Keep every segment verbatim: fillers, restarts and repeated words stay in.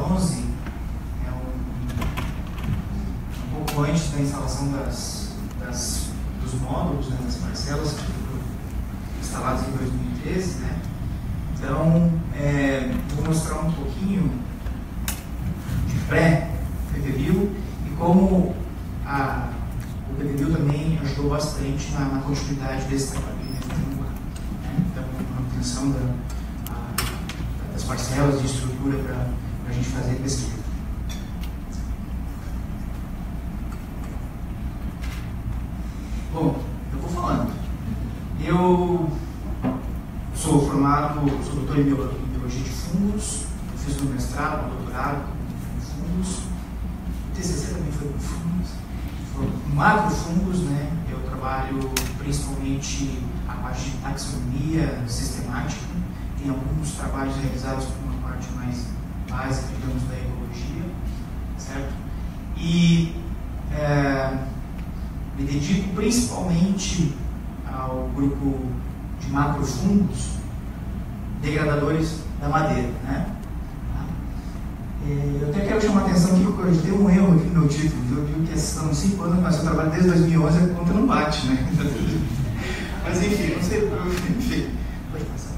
onze, é um, um pouco antes da instalação das, das, dos módulos, né, das parcelas que foram instaladas em dois mil e treze, né? Então, é, vou mostrar um pouquinho de pré-P P B I L e como a, o P P B I L também ajudou bastante na, na continuidade desse trabalho que a gente está fazendo lá, né? Então, a manutenção da, a, das parcelas de estrutura para a gente fazer pesquisa. Bom, eu vou falando. Eu sou formado, sou doutor em biologia, em biologia de fungos, eu fiz um mestrado, um doutorado em fungos, o T C C também foi com fungos, foi macrofungos, né? Eu trabalho principalmente a parte de taxonomia sistemática, tem alguns trabalhos realizados por uma parte mais básica, digamos, da ecologia, certo? E é, me dedico principalmente ao grupo de macrofungos degradadores da madeira, né? Eu até quero chamar a atenção aqui, porque eu tenho um erro aqui no meu título. Eu digo que são cinco anos, mas eu trabalho desde dois mil e onze, a conta não bate, né? Mas enfim, não sei, enfim. Pode passar.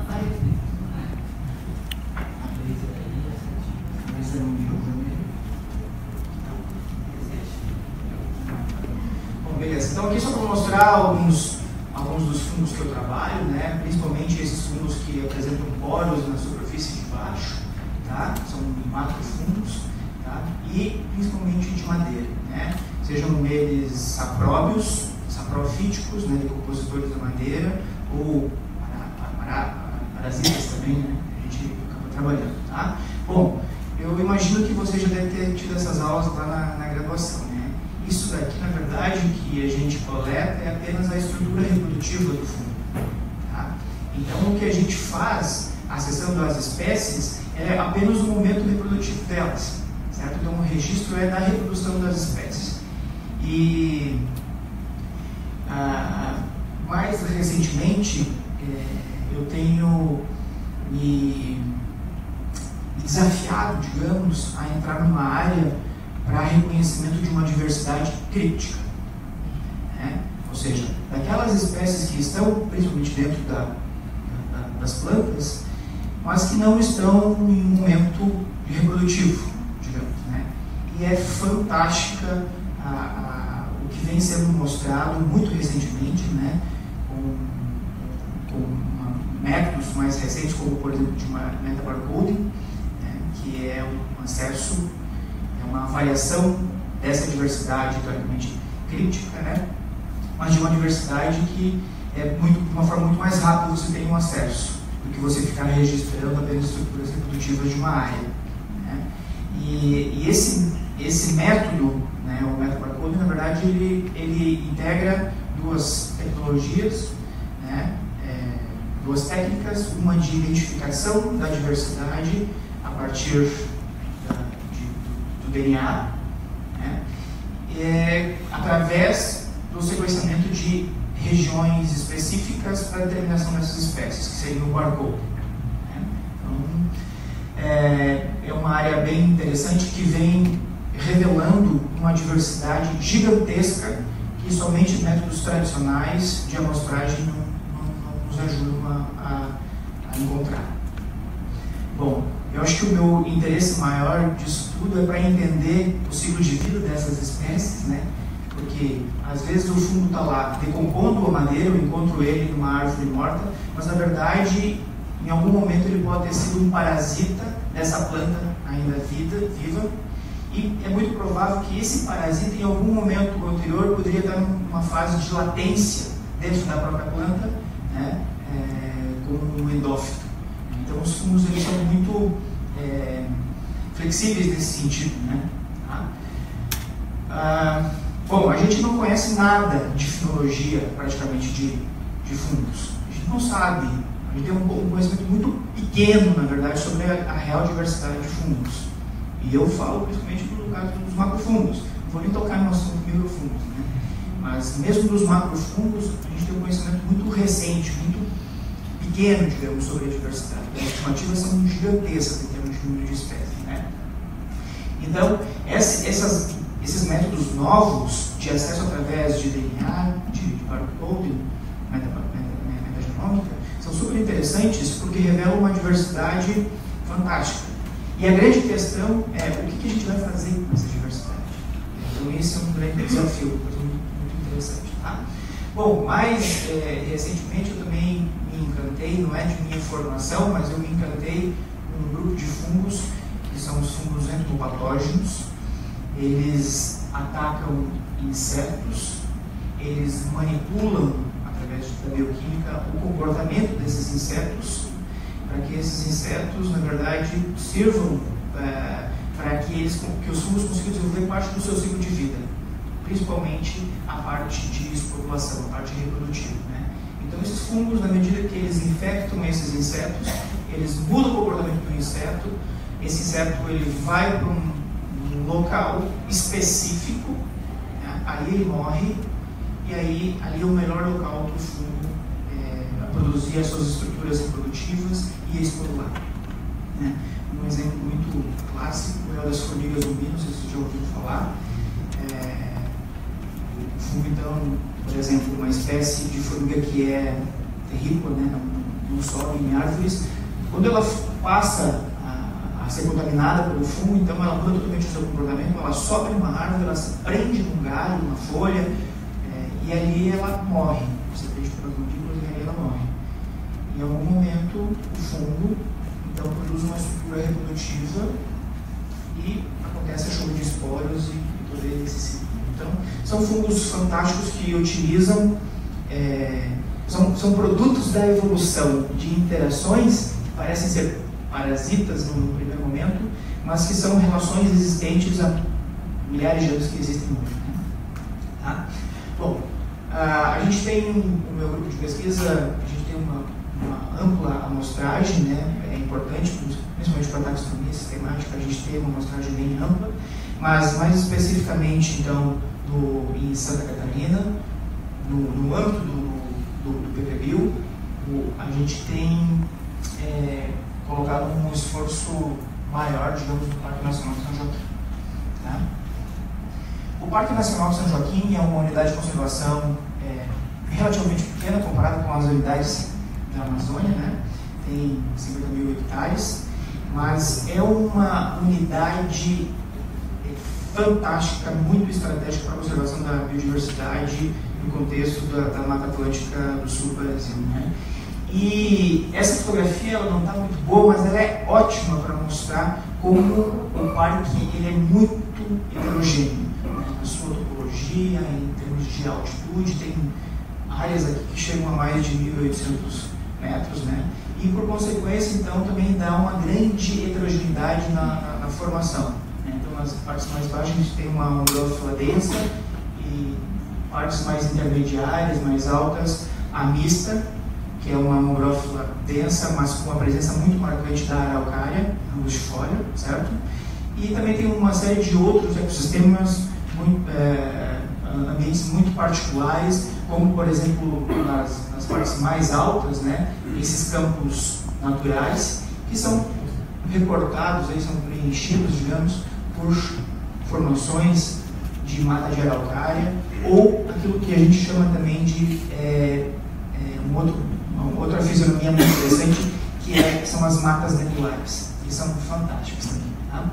Bom, beleza. Então aqui só para mostrar alguns alguns dos fungos que eu trabalho, né? Principalmente esses fungos que apresentam poros na superfície de baixo, tá? São macrofungos, tá? E principalmente de madeira, né? Sejam eles sapróbios, saprofíticos, né? Decompositores da madeira, ou parasitas também, né? A gente acaba trabalhando, tá? Bom, eu imagino que você já deve ter tido essas aulas lá na, na graduação, né? Isso daqui, na verdade, que a gente coleta é apenas a estrutura reprodutiva do fungo, tá? Então, o que a gente faz, acessando as espécies, é apenas o momento reprodutivo delas, certo? Então, o registro é da reprodução das espécies. E, ah, mais recentemente, é, eu tenho me, me desafiado, digamos, a entrar numa área para reconhecimento de uma diversidade crítica, né? Ou seja, daquelas espécies que estão principalmente dentro da, da, das plantas, mas que não estão em um momento reprodutivo, digamos, né? E é fantástica a, a, o que vem sendo mostrado muito recentemente, né? Com, com uma, métodos mais recentes, como por exemplo de uma metabarcoding, né? Que é um acesso, uma avaliação dessa diversidade teoricamente crítica, né? Mas de uma diversidade que é muito, de uma forma muito mais rápida você tem um acesso do que você ficar registrando apenas estruturas reprodutivas de uma área, né? E, e esse, esse método, né, o método Barcode, na verdade, ele, ele integra duas tecnologias, né, é, duas técnicas, uma de identificação da diversidade a partir D N A, né, é, através do sequenciamento de regiões específicas para a determinação dessas espécies, que seria o barcode, né. Então, é, é uma área bem interessante que vem revelando uma diversidade gigantesca que somente métodos tradicionais de amostragem não, não, não nos ajudam a, a, a encontrar. Bom, eu acho que o meu interesse maior disso tudo é para entender o ciclo de vida dessas espécies, né? Porque às vezes o fungo está lá decompondo a madeira, eu encontro ele numa árvore morta, mas na verdade, em algum momento ele pode ter sido um parasita dessa planta ainda vida, viva, e é muito provável que esse parasita em algum momento anterior poderia estar numa fase de latência dentro da própria planta, né? É, como um endófito. Então os fungos eles são muito é, flexíveis nesse sentido, né? Tá? Ah, bom, a gente não conhece nada de finologia praticamente de, de fungos. A gente não sabe, a gente tem um, um conhecimento muito pequeno, na verdade, sobre a, a real diversidade de fungos. E eu falo principalmente no caso dos macrofungos. Não vou nem tocar no assunto microfungos, né? Mas mesmo dos macrofungos, a gente tem um conhecimento muito recente, muito pequeno, digamos, sobre a diversidade. As estimativas são gigantescas em termos de número de espécies, né? Então, esse, essas, esses métodos novos de acesso através de D N A, de, de barcode, metagenômica, são super interessantes porque revelam uma diversidade fantástica. E a grande questão é o que, que a gente vai fazer com essa diversidade. Então, esse é um grande desafio, uma coisa muito, muito interessante. Tá? Bom, mais é, recentemente eu também me encantei, não é de minha formação, mas eu me encantei com um grupo de fungos, que são os fungos entomopatógenos. Eles atacam insetos, eles manipulam, através da bioquímica, o comportamento desses insetos, para que esses insetos, na verdade, sirvam é, para que, eles, que os fungos consigam desenvolver parte do seu ciclo de vida, principalmente a parte de especulação, a parte reprodutiva. Né? Então, esses fungos, na medida que eles infectam esses insetos, eles mudam o comportamento do inseto, esse inseto ele vai para um, um local específico, né? Aí ele morre, e aí ali é o melhor local para o fungo é, produzir as suas estruturas reprodutivas e esporular. Né? Um exemplo muito clássico é o das formigas zumbi, não sei se vocês já ouviram falar. É, o fungo, então, por exemplo, uma espécie de formiga que é terrícola, né? não, não sobe em árvores, quando ela passa a, a ser contaminada pelo fungo, então ela muda totalmente o seu comportamento, ela sobe numa árvore, ela se prende num galho, numa folha, é, e ali ela morre. Você prende pelas mandíbulas e ali ela morre. Em algum momento, o fungo então produz uma estrutura reprodutiva e acontece a chuva de esporos e, e todo esse ciclo. Então, são fungos fantásticos que utilizam, é, são, são produtos da evolução de interações que parecem ser parasitas no, no primeiro momento, mas que são relações existentes há milhares de anos que existem hoje. Né? Tá? Bom, a, a gente tem, no meu grupo de pesquisa, a gente tem uma, uma ampla amostragem, né? É importante, principalmente para a taxonomia sistemática, a gente tem uma amostragem bem ampla, mas mais especificamente, então, no, em Santa Catarina, no, no âmbito do, do, do P P B I L, o, a gente tem é, colocado um esforço maior, digamos, no Parque Nacional de São Joaquim. Tá? O Parque Nacional de São Joaquim é uma unidade de conservação é, relativamente pequena comparada com as unidades da Amazônia, né? Tem cinquenta mil hectares, mas é uma unidade fantástica, muito estratégica para a conservação da biodiversidade no contexto da, da Mata Atlântica do Sul do Brasil. Né? E essa fotografia ela não está muito boa, mas ela é ótima para mostrar como o parque ele é muito heterogêneo. Né? Na sua topologia, em termos de altitude, tem áreas aqui que chegam a mais de mil e oitocentos metros, né? E por consequência, então, também dá uma grande heterogeneidade na, na, na formação. Né? Então, nas partes mais baixas, a gente tem uma umbrófila densa e partes mais intermediárias, mais altas, a mista, que é uma umbrófila densa, mas com a presença muito marcante da araucária, angustifólia, certo? E também tem uma série de outros ecossistemas, muito, é, ambientes muito particulares, como, por exemplo, nas, nas partes mais altas, né, esses campos naturais, que são recortados, aí, são preenchidos, digamos, por formações de mata de araucária, ou aquilo que a gente chama também de é, é, um outro, uma outra fisionomia muito interessante, que, é, que são as matas nebulares, que são fantásticas também. Tá?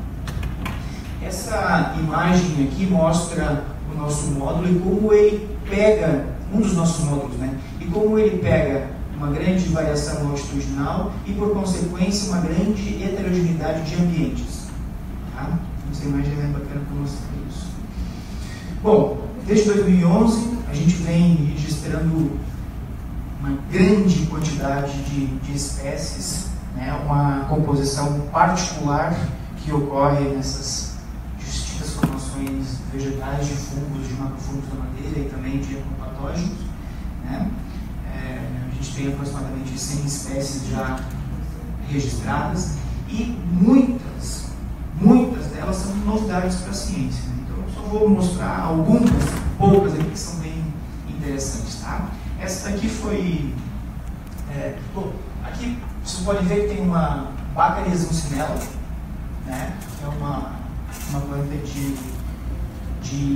Essa imagem aqui mostra o nosso módulo e como ele pega, um dos nossos módulos, né? E como ele pega uma grande variação altitudinal e, por consequência, uma grande heterogeneidade de ambientes. Tá? Essa imagem é bacana para mostrar isso. Bom, desde dois mil e onze, a gente vem registrando uma grande quantidade de, de espécies, né? Uma composição particular que ocorre nessas distintas formações vegetais, de fungos, de macrofungos da madeira e também de entomopatógenos. Né? É, a gente tem aproximadamente cem espécies já registradas e muitas, muitas delas são novidades para a ciência. Né? Então, eu só vou mostrar algumas, poucas aqui que são bem interessantes. Tá? Essa daqui foi... É, bom, aqui vocês podem ver que tem uma Baccharis mucinella, né? Que é uma uma planta de, de,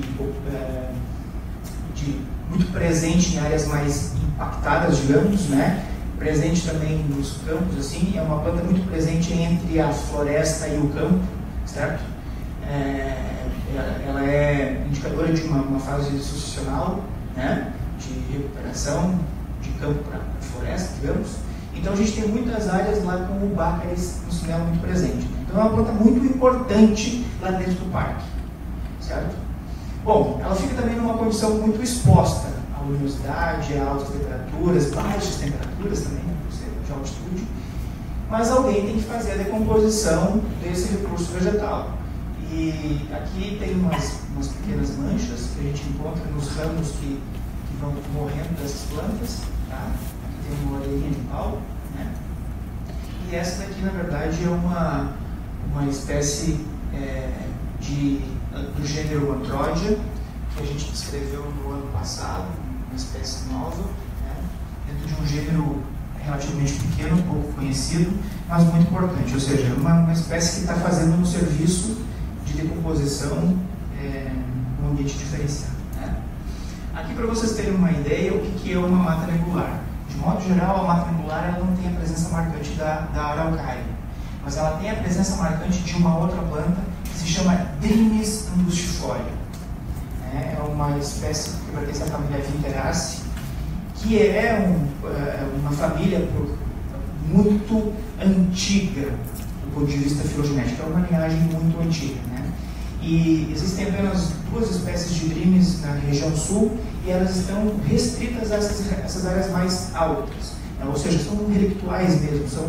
de muito presente em áreas mais impactadas, digamos, né? Presente também nos campos, assim, é uma planta muito presente entre a floresta e o campo, certo? É, ela é indicadora de uma, uma fase sucessional, né? De recuperação de campo para floresta, digamos. Então a gente tem muitas áreas lá com o Bácaris no cinema muito presente. Então é uma planta muito importante lá dentro do parque, certo? Bom, ela fica também numa condição muito exposta à luminosidade, a altas temperaturas, baixas temperaturas também, né, por ser de altitude. Mas alguém tem que fazer a decomposição desse recurso vegetal. E aqui tem umas, umas pequenas manchas que a gente encontra nos ramos que, que vão morrendo dessas plantas, tá? Aqui tem uma orelhinha de pau, né? E essa daqui, na verdade, é uma, uma espécie é, de, do gênero Antrodia, que a gente descreveu no ano passado, uma espécie nova, né? Dentro de um gênero relativamente pequeno, pouco conhecido, mas muito importante, ou seja, uma, uma espécie que está fazendo um serviço de decomposição é, num ambiente diferenciado, né? Aqui, para vocês terem uma ideia, o que, que é uma mata nebular. De modo geral, a mata nebular ela não tem a presença marcante da, da araucária, mas ela tem a presença marcante de uma outra planta que se chama Drimys angustifolia. É uma espécie que pertence à família Vinteraceae, que é um, uma família muito antiga do ponto de vista filogenético, é uma linhagem muito antiga, né? E existem apenas duas espécies de Drimys na região sul e elas estão restritas a essas, essas áreas mais altas, né? Ou seja, são relictuais mesmo, são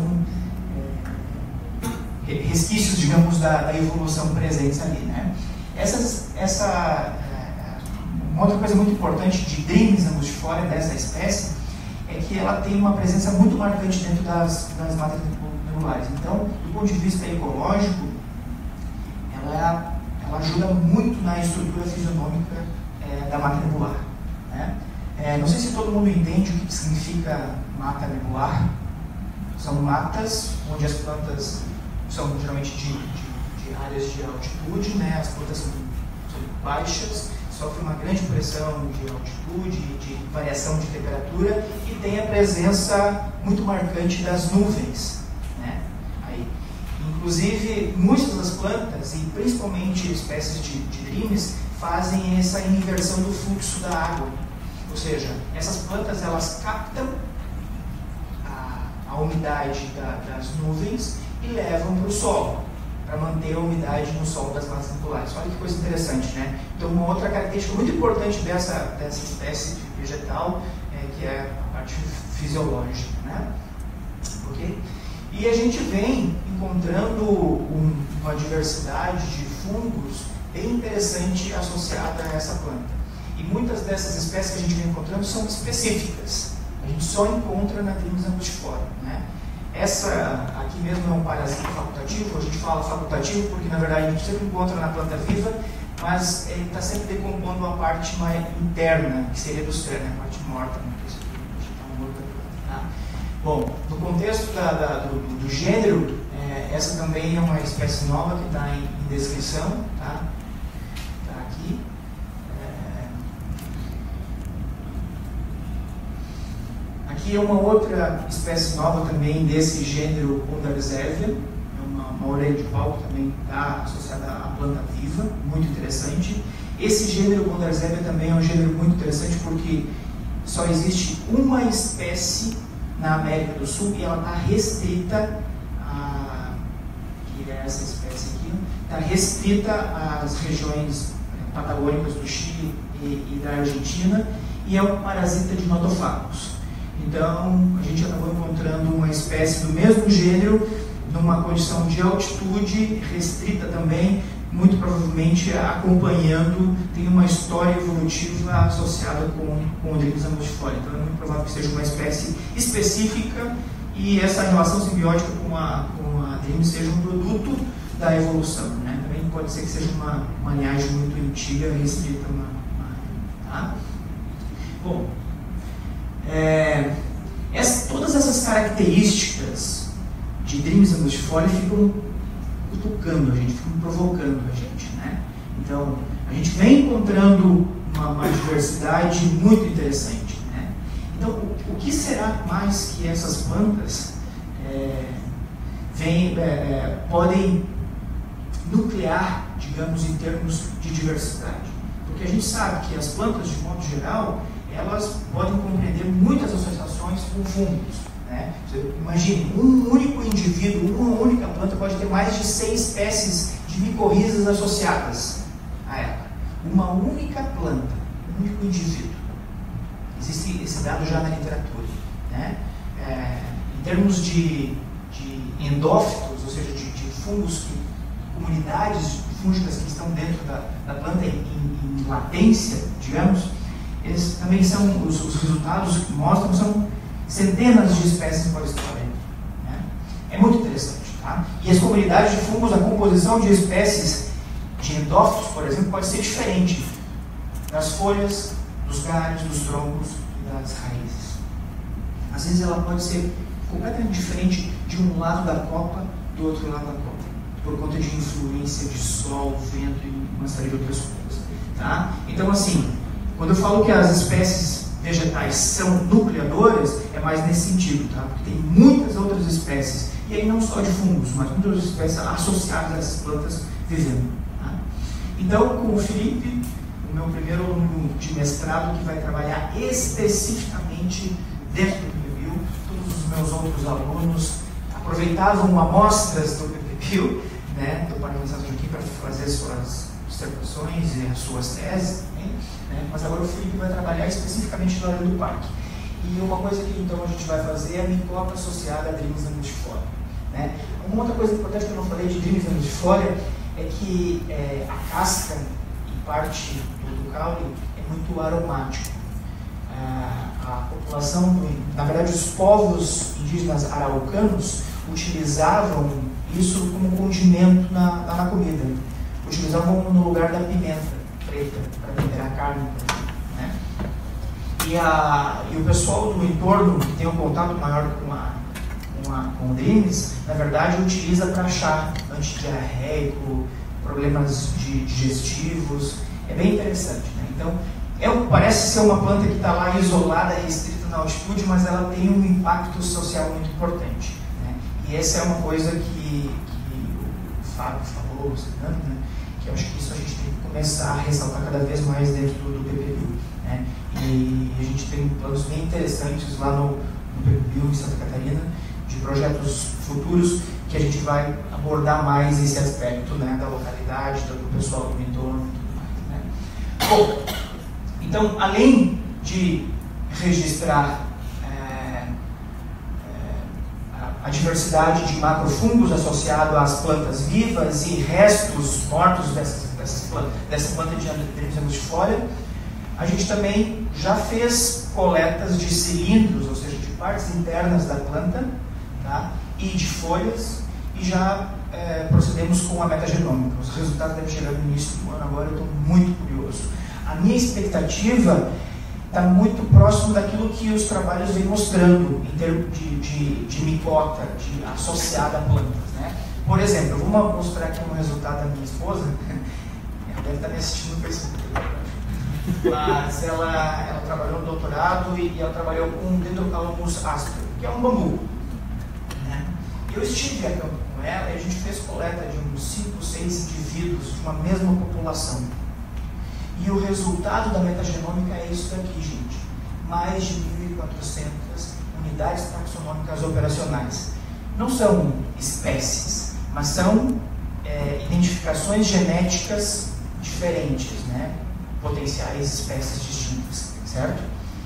é, resquícios, digamos, da, da evolução presentes ali, né? Essas, essa, é, uma outra coisa muito importante de Drimys angustifolia, dessa espécie, é que ela tem uma presença muito marcante dentro das, das matas nebulares. Então, do ponto de vista ecológico, ela, ela ajuda muito na estrutura fisionômica é, da mata nebular, né? É, não sei se todo mundo entende o que significa mata nebular. São matas onde as plantas são geralmente de, de, de áreas de altitude, né? As plantas são, são baixas, sofrem uma grande pressão de altitude, de variação de temperatura e tem a presença muito marcante das nuvens, né? Aí, inclusive, muitas das plantas, e principalmente espécies de, de Drimys, fazem essa inversão do fluxo da água. Ou seja, essas plantas elas captam a, a umidade da, das nuvens e levam para o solo, para manter a umidade no solo das matas nebulares. Olha que coisa interessante, né? Então, uma outra característica muito importante dessa, dessa espécie de vegetal é que é a parte fisiológica, né? Ok? E a gente vem encontrando um, uma diversidade de fungos bem interessante associada a essa planta. E muitas dessas espécies que a gente vem encontrando são específicas. A gente só encontra na Drimys angustifolia, né? Essa aqui mesmo é um parasita facultativo. A gente fala facultativo porque, na verdade, a gente sempre encontra na planta viva, mas ele está sempre decompondo a parte mais interna, que seria do ser, né? A parte morta, né? Que está morta, tá? Bom, no contexto da, da, do, do gênero, é, essa também é uma espécie nova que está em, em descrição, tá? Tá aqui. Aqui é uma outra espécie nova também desse gênero Pondarzelia, é uma, uma orelha de pau que também está associada à planta viva, muito interessante. Esse gênero Pondarzelia também é um gênero muito interessante porque só existe uma espécie na América do Sul e ela está restrita a, que é essa espécie aqui, está restrita às regiões patagônicas do Chile e, e da Argentina e é um parasita de notofagos. Então, a gente acabou encontrando uma espécie do mesmo gênero, numa condição de altitude restrita também, muito provavelmente acompanhando, tem uma história evolutiva associada com, com o Drimys angustifolia. Então, é muito provável que seja uma espécie específica e essa relação simbiótica com a, com a Drimys seja um produto da evolução, né? Também pode ser que seja uma, uma linhagem muito antiga, restrita. Uma, uma, tá? Bom, É, essa, todas essas características de Drimys angustifolia ficam cutucando a gente, ficam provocando a gente, né? Então, a gente vem encontrando uma, uma diversidade muito interessante, né? Então, o, o que será mais que essas plantas é, vem, é, é, podem nuclear, digamos, em termos de diversidade? Porque a gente sabe que as plantas, de modo geral, elas podem compreender muitas associações com fungos, né? Você imagine, um único indivíduo, uma única planta pode ter mais de cem espécies de micorrizas associadas a ela. Uma única planta, um único indivíduo. Existe esse dado já na literatura, né? É, em termos de, de endófitos, ou seja, de, de fungos, que, comunidades fúngicas que estão dentro da, da planta em, em, em latência, digamos, eles também são, os, os resultados que mostram são centenas de espécies por história, né? É muito interessante, tá? E as comunidades de fungos, a composição de espécies de endófitos, por exemplo, pode ser diferente das folhas, dos galhos, dos troncos e das raízes. Às vezes ela pode ser completamente diferente de um lado da copa do outro lado da copa, por conta de influência de sol, vento e uma série de outras coisas, tá? Então, assim, quando eu falo que as espécies vegetais são nucleadoras, é mais nesse sentido, tá? Porque tem muitas outras espécies, e aí não só de fungos, mas muitas outras espécies associadas a essas plantas vivendo, tá? Então, com o Felipe, o meu primeiro aluno de mestrado, que vai trabalhar especificamente dentro do P P B U, todos os meus outros alunos aproveitavam amostras do P P B U, né, do Parque Nacional aqui para fazer suas dissertações e as suas teses, né, mas agora o Felipe vai trabalhar especificamente na área do parque. E uma coisa que então a gente vai fazer é a micopa associada a Drimys angustifolia, né? Uma outra coisa importante que eu não falei de Drimys angustifolia é que é, a casca e parte do, do caule é muito aromático. A, a população, do, na verdade os povos indígenas araucanos utilizavam isso como condimento na, na comida. Utilizavam no lugar da pimenta preta para temperar a carne, né? E, a, e o pessoal do entorno que tem um contato maior com, a, com, a, com o Drimys, na verdade utiliza para chá antidiarreico, problemas de, digestivos. É bem interessante, né? Então, é, parece ser uma planta que está lá isolada, restrita na altitude, mas ela tem um impacto social muito importante, né? E essa é uma coisa que, que o Fábio falou, né? Que eu acho que isso a gente tem que começar a ressaltar cada vez mais dentro do, do P P B U, né? E a gente tem planos bem interessantes lá no, no P P B U em Santa Catarina, de projetos futuros, que a gente vai abordar mais esse aspecto, né, da localidade, do pessoal do entorno e tudo mais, né? Bom, então, além de registrar é, é, a, a diversidade de macrofungos associado às plantas vivas e restos mortos dessas, dessas plantas, dessa planta de Drimys angustifolia, a gente também já fez coletas de cilindros, ou seja, de partes internas da planta, tá? E de folhas, e já é, procedemos com a metagenômica. Os resultados devem chegar no início do ano, agora eu estou muito curioso. A minha expectativa está muito próximo daquilo que os trabalhos vêm mostrando em termos de, de, de micota, de, associada a plantas, né? Por exemplo, eu vou mostrar aqui um resultado da minha esposa, ela deve estar me assistindo no Facebook, mas ela, ela trabalhou no doutorado e, e ela trabalhou com Dendrocalamus aspero, que é um bambu, né? Eu estive a campo com ela e a gente fez coleta de uns cinco, seis indivíduos de uma mesma população. E o resultado da metagenômica é isso daqui, gente. Mais de mil e quatrocentas unidades taxonômicas operacionais. Não são espécies, mas são é, identificações genéticas diferentes, né? Potenciais espécies distintas, certo?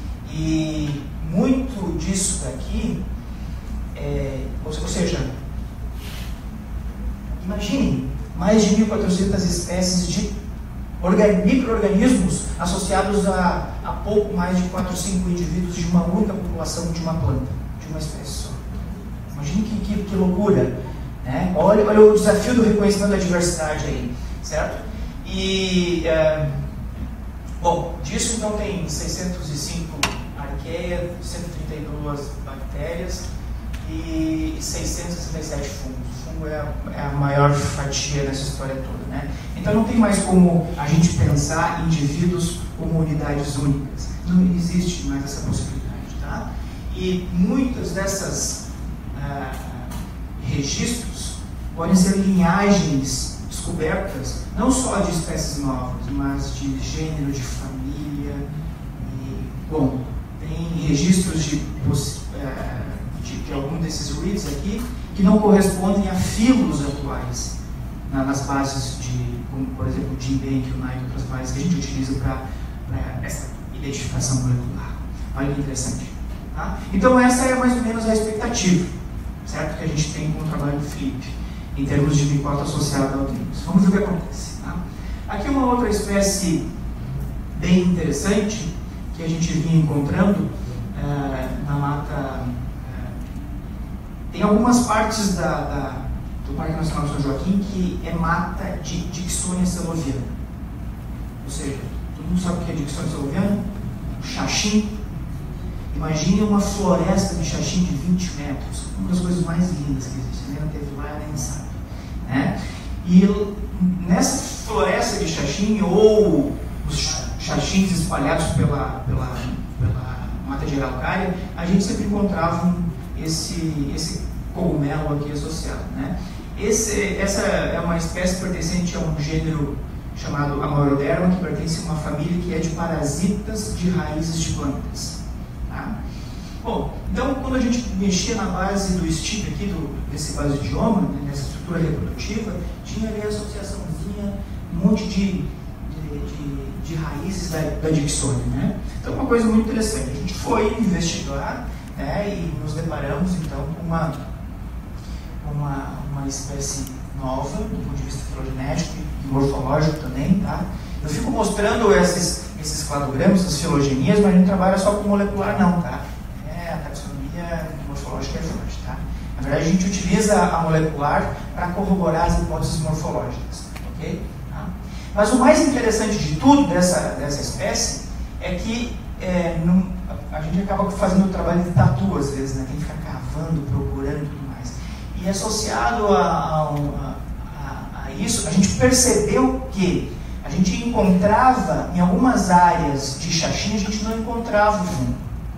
E muito disso daqui, é, ou seja, imagine mais de mil e quatrocentas espécies de micro-organismos associados a, a pouco mais de quatro, cinco indivíduos de uma única população de uma planta, de uma espécie só. Imagine que, que, que loucura, né? Olha, olha o desafio do reconhecimento da diversidade aí, certo? E, é, bom, disso então tem seiscentos e cinco arqueias, cento e trinta e duas bactérias e seiscentos e sessenta e sete fungos. fungo é a, é a maior fatia dessa história toda, né? Então não tem mais como a gente pensar indivíduos como unidades únicas. Não existe mais essa possibilidade, tá? E muitas dessas ah, registros podem ser linhagens descobertas, não só de espécies novas, mas de gênero, de família. E, bom, tem registros de, de, de algum desses reads aqui que não correspondem a filos atuais na, nas bases de, como por exemplo o GenBank, o NIGO e outras bases que a gente utiliza para essa identificação molecular. Olha que interessante. Tá? Então essa é mais ou menos a expectativa, certo? Que a gente tem com o trabalho do Felipe, em termos de micota associada ao vírus. Vamos ver o que acontece. Tá? Aqui uma outra espécie bem interessante que a gente vinha encontrando uh, na mata. Uh, tem algumas partes da, da, do Parque Nacional de São Joaquim que é mata de Dicksonia seloviana. Ou seja, todo mundo sabe o que é Dicksonia seloviana? Xaxim. Imagine uma floresta de xaxim de vinte metros. Uma das coisas mais lindas que existe. Você nem teve lá, nem sabe. Né? E nessa floresta de xaxim, ou os xaxins espalhados pela, pela, pela mata de araucária, a gente sempre encontrava esse, esse cogumelo aqui associado. Né? Esse, essa é uma espécie pertencente a um gênero chamado Amoroderma, que pertence a uma família que é de parasitas de raízes de plantas. Tá? Bom, então quando a gente mexia na base do S T I P aqui, do, desse basodioma, né, nessa estrutura reprodutiva, tinha ali a associaçãozinha, um monte de, de, de, de raízes da, da Dicksonia, né? Então uma coisa muito interessante, a gente foi investigar, né, e nos deparamos então com uma, uma, uma espécie nova, do ponto de vista filogenético e morfológico também, tá? Eu fico mostrando esses, esses cladogramas, essas filogenias, mas a gente trabalha só com molecular não, tá? É, a taxonomia morfológica é forte, tá? Na verdade, a gente utiliza a molecular para corroborar as hipóteses morfológicas, ok? Tá? Mas o mais interessante de tudo dessa, dessa espécie é que é, não, a gente acaba fazendo o trabalho de tatu às vezes, né? Tem que ficar cavando, procurando e tudo mais. E associado a, a, a, a isso, a gente percebeu que a gente encontrava, em algumas áreas de xaxim, a gente não encontrava o fungo.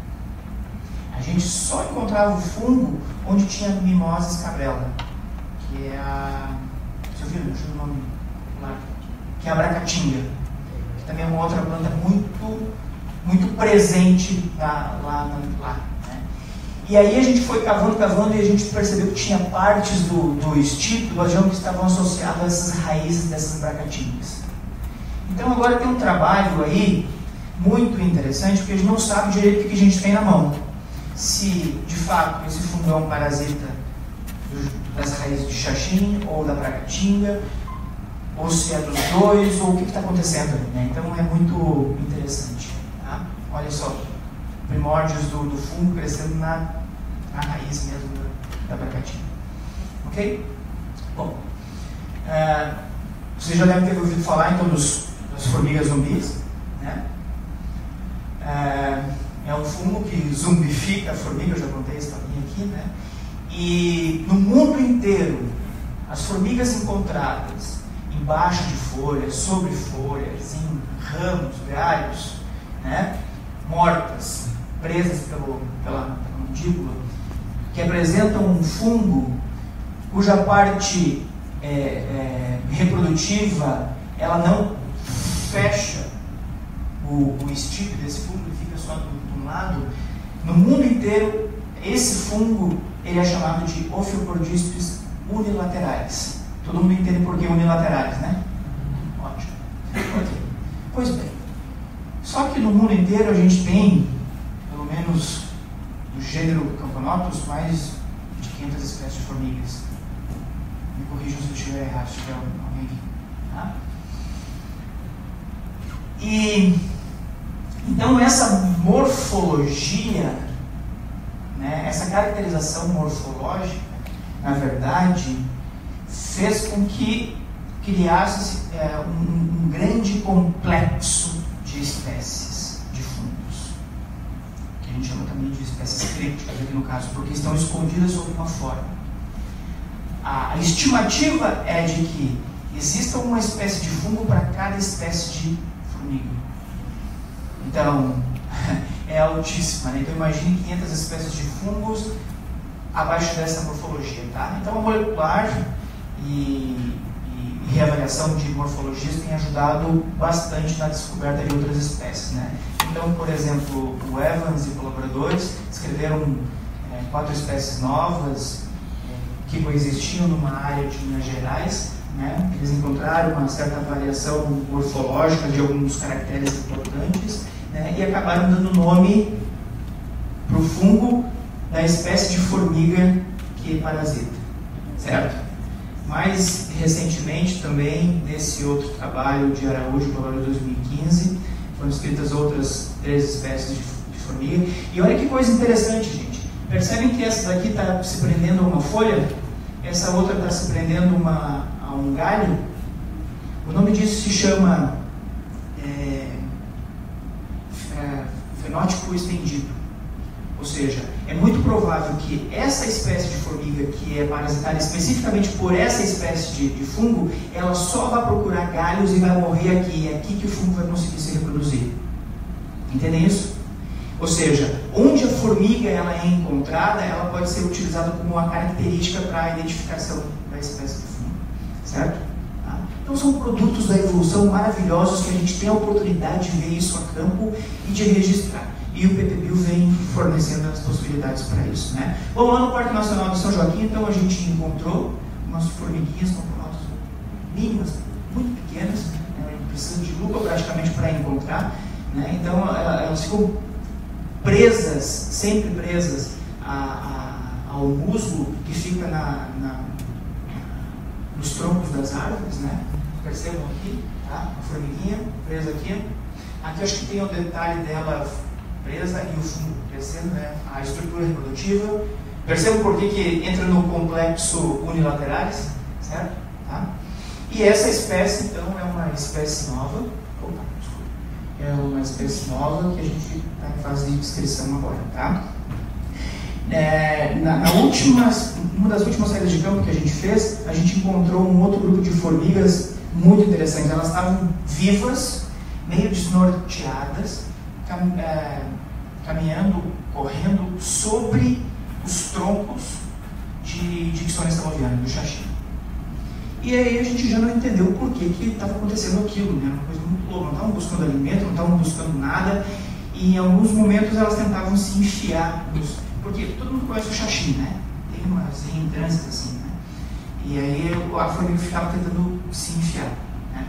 A gente só encontrava o fungo onde tinha Mimosa escabrela, que é a... Você ouviu? Deixa eu ver o nome lá. Que é a bracatinga, que também é uma outra planta muito, muito presente lá. lá, lá né? E aí a gente foi cavando, cavando e a gente percebeu que tinha partes do, do estípulo, do agão, que estavam associadas a essas raízes dessas bracatingas. Então agora tem um trabalho aí muito interessante, porque a gente não sabe direito o que a gente tem na mão. Se de fato esse fungo é um parasita das raízes de xaxim ou da bracatinga, ou se é dos dois, ou o que está acontecendo ali, né? Então é muito interessante. Tá? Olha só, primórdios do, do fungo crescendo na, na raiz mesmo da, da bracatinga. Ok? Bom, uh, vocês já devem ter ouvido falar então dos das formigas zumbis, né? É, é um fungo que zumbifica a formiga, eu já contei essa historinha aqui, né? E no mundo inteiro, as formigas encontradas embaixo de folhas, sobre folhas, em ramos, galhos, né? Mortas, presas pelo, pela, pela mandíbula, que apresentam um fungo cuja parte é, é, reprodutiva ela não fecha o, o estípio desse fungo e fica só de um lado. No mundo inteiro, esse fungo ele é chamado de Ophiocordyceps unilaterais. Todo mundo entende por que unilaterais, né? Ótimo. Okay. Pois bem, só que no mundo inteiro a gente tem, pelo menos do gênero Camponotus, mais de quinhentas espécies de formigas. Me corrijam se eu estiver errado, se tiver alguém aqui. Tá? E então essa morfologia, né, essa caracterização morfológica, na verdade, fez com que criasse é, um, um grande complexo de espécies de fungos, que a gente chama também de espécies crípticas aqui no caso, porque estão escondidas sob uma forma. a, a estimativa é de que exista uma espécie de fungo para cada espécie de formiga. Então, é altíssima, né? Então imagine quinhentas espécies de fungos abaixo dessa morfologia, tá? Então a molecular e, e reavaliação de morfologias tem ajudado bastante na descoberta de outras espécies, né? Então, por exemplo, o Evans e colaboradores escreveram é, quatro espécies novas é, que coexistiam numa área de Minas Gerais, né? Eles encontraram uma certa variação morfológica de alguns caracteres importantes, né? E acabaram dando nome para o fungo da espécie de formiga que parasita, certo? Mais recentemente também, nesse outro trabalho de Araújo, trabalho de dois mil e quinze, foram escritas outras três espécies de, de formiga. E olha que coisa interessante, gente. Percebem que essa daqui está se prendendo a uma folha, essa outra está se prendendo uma, a um galho. O nome disso se chama é, é, fenótipo estendido. Ou seja, é muito provável que essa espécie de formiga que é parasitada especificamente por essa espécie de, de fungo, ela só vai procurar galhos e vai morrer aqui. É aqui que o fungo vai conseguir se reproduzir. Entendem isso? Ou seja, onde a formiga ela é encontrada, ela pode ser utilizada como uma característica para a identificação da espécie de fungo. Certo? Tá? Então são produtos da evolução maravilhosos que a gente tem a oportunidade de ver isso a campo e de registrar. E o PPBio vem fornecendo as possibilidades para isso, né? Bom, lá no Parque Nacional de São Joaquim, então, a gente encontrou umas formiguinhas com formatos mínimas, muito pequenas, né? Precisam de lupa praticamente para encontrar, né? Então, elas ficam presas, sempre presas a, a, ao musgo que fica na, na, nos troncos das árvores, né? Percebam aqui, tá? A formiguinha presa aqui. Aqui acho que tem o detalhe dela presa e o fungo crescendo, né? A estrutura reprodutiva. Percebam por que que entra no complexo unilateralis, certo? Tá? E essa espécie, então, é uma espécie nova. Opa, desculpa. É uma espécie nova que a gente está em fase de descrição agora, tá? É, na, na última, uma das últimas saídas de campo que a gente fez, a gente encontrou um outro grupo de formigas muito interessante. Elas estavam vivas, meio desnorteadas, cam, é, caminhando, correndo sobre os troncos de Dicksonia stavoviana, do xaxim. E aí a gente já não entendeu o porquê que estava acontecendo aquilo, né? Uma coisa muito louca. Não estavam buscando alimento, não estavam buscando nada, e em alguns momentos elas tentavam se enfiar nos... Porque todo mundo conhece o xaxim, né? Tem umas reentrâncias assim, né? E aí a formiga ficava tentando se enfiar, né?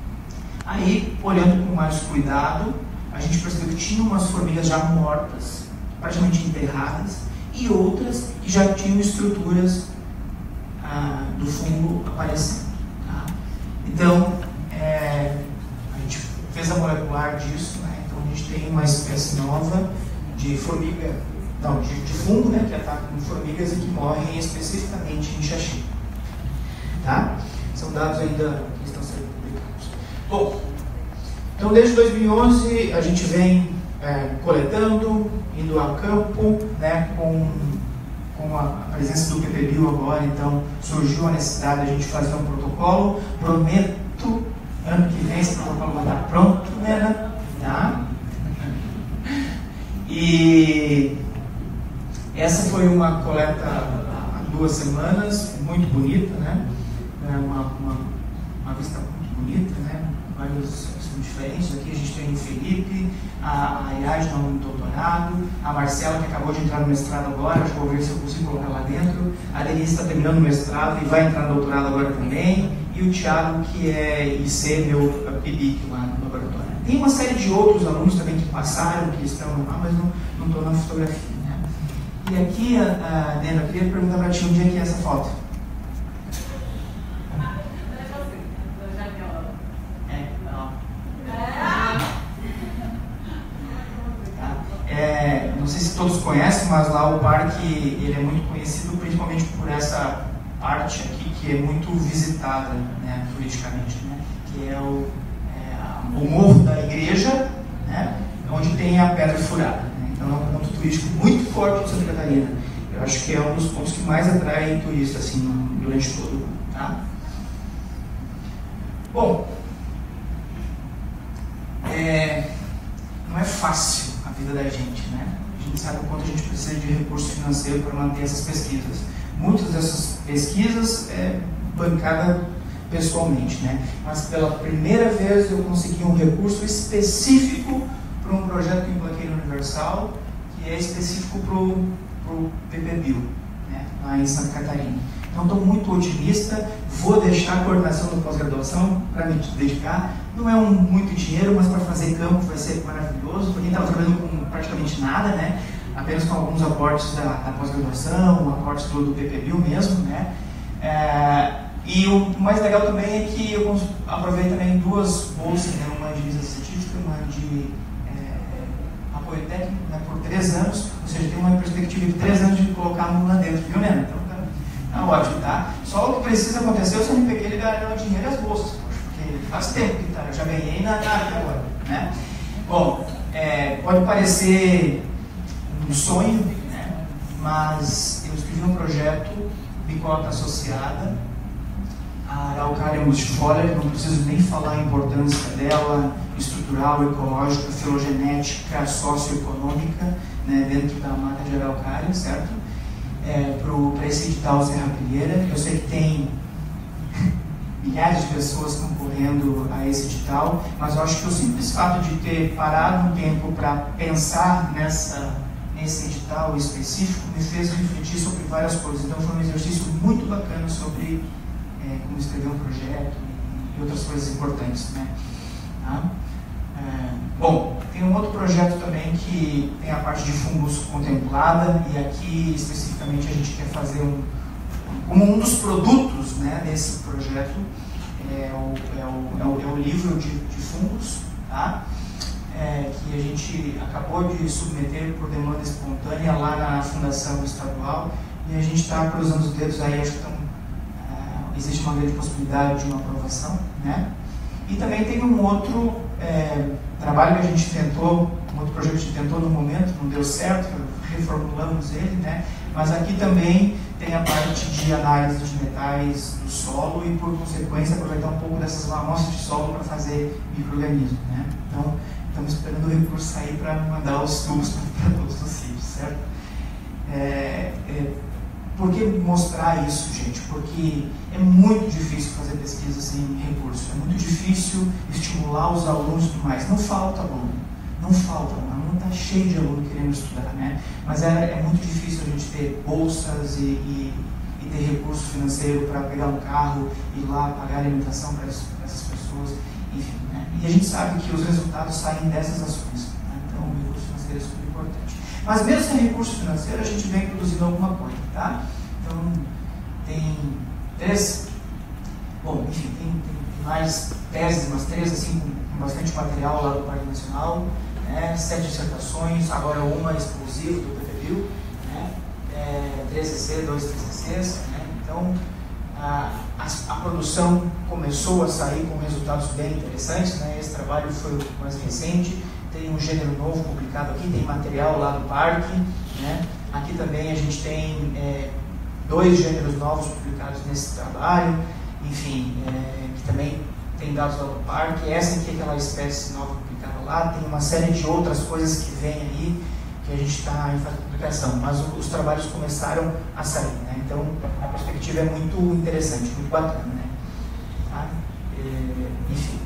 Aí, olhando com mais cuidado, a gente percebeu que tinha umas formigas já mortas, praticamente enterradas, e outras que já tinham estruturas ah, do fungo aparecendo. Tá? Então, é, a gente fez a molecular disso, né? Então a gente tem uma espécie nova de formiga, não, de, de fungo, né, que ataca com formigas e que morrem especificamente em xaxim. Tá? São dados ainda que estão sendo publicados. Bom, então desde dois mil e onze a gente vem é, coletando, indo a campo, né, com, com a presença do PPBio agora, então surgiu a necessidade de a gente fazer um protocolo. Prometo, ano que vem esse protocolo vai estar pronto, né? Tá? E essa foi uma coleta há duas semanas, muito bonita, né? É uma, uma, uma vista muito bonita, né? Vários diferentes. Aqui a gente tem o Felipe, a, a Iadna no doutorado, a Marcela que acabou de entrar no mestrado agora, acho que vou ver se eu consigo colocar lá dentro, a Denise está terminando o mestrado e vai entrar no doutorado agora também, e o Thiago que é I C, meu P B I C lá no laboratório. Tem uma série de outros alunos também que passaram, que estão lá, mas não estou na fotografia, né? E aqui, a, a Dena, eu queria perguntar para ti onde é que é essa foto. É, não sei se todos conhecem, mas lá o parque ele é muito conhecido principalmente por essa parte aqui que é muito visitada, né, turisticamente, né, que é o, é, o morro da igreja, né, onde tem a pedra furada, né, então é um ponto turístico muito forte de Santa Catarina. Eu acho que é um dos pontos que mais atrai turista assim, durante todo o ano. Tá? Bom, é, não é fácil a vida da gente, né? A gente sabe o quanto a gente precisa de recurso financeiro para manter essas pesquisas. Muitas dessas pesquisas é bancada pessoalmente, né? Mas pela primeira vez eu consegui um recurso específico para um projeto que eu emplaquei no Universal, que é específico para o P P B I L, né? Lá em Santa Catarina. Então estou muito otimista, vou deixar a coordenação da pós-graduação para me dedicar. Não é um muito dinheiro, mas para fazer campo vai ser maravilhoso, porque estava trabalhando com praticamente nada, né? Apenas com alguns aportes da, da pós-graduação, aportes do, do P P B I L mesmo, né? É, e o mais legal também é que eu aprovei também duas bolsas, né? Uma de visita científica, uma de é, apoio técnico, né? Por três anos, ou seja, tem uma perspectiva de três anos de colocar aluno lá dentro, viu, Nena? Então tá, tá ótimo, tá? Só o que precisa acontecer, eu só me peguei ele dar dinheiro e as bolsas, poxa, porque faz tempo que tá, eu já ganhei na até agora, né? Bom, é, pode parecer um sonho, né? Mas eu escrevi um projeto bicota associada, a Araucária mustifólia, que não preciso nem falar a importância dela, estrutural, ecológica, filogenética, socioeconômica, né, dentro da mata de Araucária, certo? É, para esse edital Serrapilheira, eu sei que tem milhares de pessoas concorrendo a esse edital, mas eu acho que o simples fato de ter parado um tempo para pensar nessa, nesse edital específico me fez refletir sobre várias coisas. Então foi um exercício muito bacana sobre é, como escrever um projeto e, e outras coisas importantes, né? Tá? É, bom, tem um outro projeto também que tem a parte de fungos contemplada, e aqui especificamente a gente quer fazer um, como um dos produtos, né, desse projeto é o, é o, é o, é o livro de, de fungos, tá? É, que a gente acabou de submeter por demanda espontânea lá na Fundação Estadual, e a gente está cruzando os dedos aí, acho que tão, é, existe uma grande possibilidade de uma aprovação, né? E também tem um outro é, trabalho que a gente tentou, um outro projeto que a gente tentou no momento, não deu certo, reformulamos ele, né? Mas aqui também tem a parte de análise de metais do solo e, por consequência, aproveitar um pouco dessas amostras de solo para fazer micro-organismos, né? Então, estamos esperando o recurso sair para mandar os tubos para todos os sítios, certo? É, é, por que mostrar isso, gente? Porque é muito difícil fazer pesquisa sem recurso, é muito difícil estimular os alunos e tudo mais. Não falta aluno, não falta, o aluno está cheio de aluno querendo estudar, né? Mas é, é muito difícil a gente ter bolsas e, e, e ter recurso financeiro para pegar um carro e ir lá pagar alimentação para essas pessoas, enfim, né? E a gente sabe que os resultados saem dessas ações, né? Então o recurso financeiro é super importante. Mas mesmo sem recurso financeiro, a gente vem produzindo alguma coisa, tá? Então, tem três, bom, enfim, tem, tem mais teses, umas três, assim, com, com bastante material lá do Parque Nacional, né? Sete dissertações, agora uma exclusiva do P P B I L, né? É, três C C, dois T C Cs, né? Então, a, a, a produção começou a sair com resultados bem interessantes, né? Esse trabalho foi o mais recente. Tem um gênero novo publicado aqui, tem material lá no parque, né? Aqui também a gente tem é, dois gêneros novos publicados nesse trabalho, enfim, é, que também tem dados lá no parque. Essa aqui é aquela espécie nova publicada lá, tem uma série de outras coisas que vem aí, que a gente está em fase de publicação, mas o, os trabalhos começaram a sair, né? Então a perspectiva é muito interessante, muito bacana, né? Tá? É, enfim.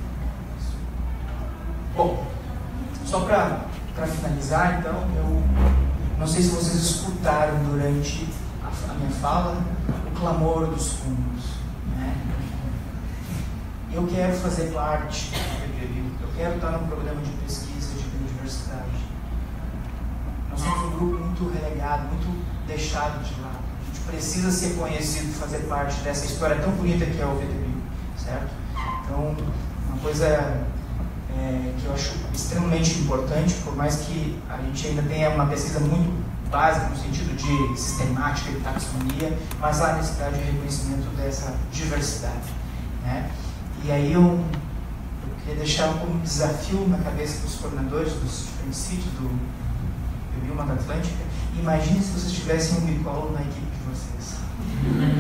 Bom, só para finalizar, então, eu não sei se vocês escutaram durante a, a minha fala o clamor dos fungos, né? Eu quero fazer parte do P P B I L, eu quero estar num programa de pesquisa de biodiversidade. Nós somos um grupo muito relegado, muito deixado de lado. A gente precisa ser conhecido, fazer parte dessa história tão bonita que é o P P B I L, certo? Então, uma coisa É, que eu acho extremamente importante, por mais que a gente ainda tenha uma pesquisa muito básica no sentido de sistemática e taxonomia, mas há necessidade de reconhecimento dessa diversidade, né? E aí eu, eu queria deixar como desafio na cabeça dos coordenadores dos diferentes sítios do P biomata atlântica, imagine se vocês tivessem um glicólogo na equipe de vocês.